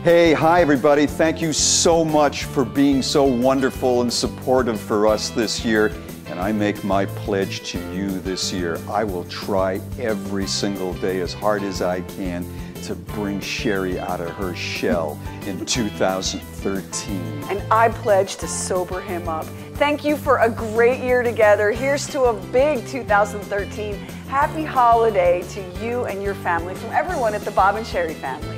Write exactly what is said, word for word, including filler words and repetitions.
Hey, hi everybody. Thank you so much for being so wonderful and supportive for us this year. And I make my pledge to you this year. I will try every single day as hard as I can to bring Sheri out of her shell in two thousand thirteen. And I pledge to sober him up. Thank you for a great year together. Here's to a big two thousand thirteen. Happy holiday to you and your family from everyone at the Bob and Sheri family.